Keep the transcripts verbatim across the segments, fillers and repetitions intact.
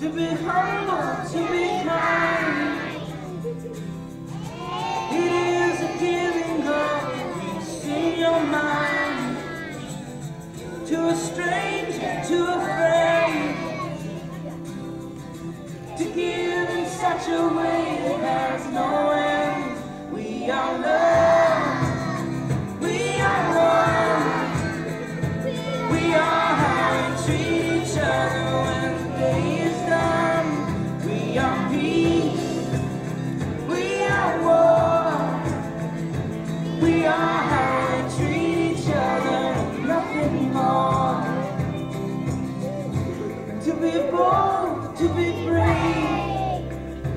to be humble, to be kind. It is a giving God, peace in your mind. To a stranger, to a friend, to give in such a way that has no end. We are love, we are one, we are how we treat each other when the day is done. We are peace, we are war, we are how we treat each other, nothing more. To be bold, to be brave,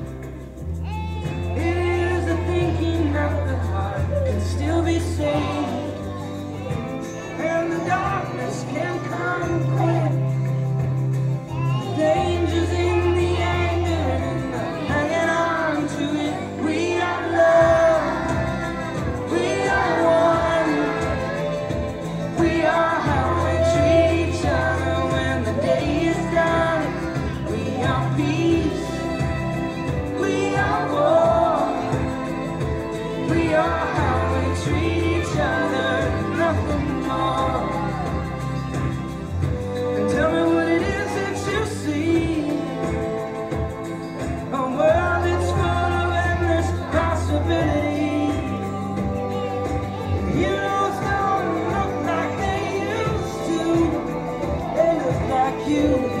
it is the thinking that the heart can still be saved, and the darkness can come quick. The dangers in the anger and the hanging on to it. We are love, we are one, we are how we treat each other when the day is done. We are peace, we are war, we are how we treat each other, nothing more. And tell me what it is that you see, a world that's full of endless possibility. Heroes don't look like they used to, they look like you.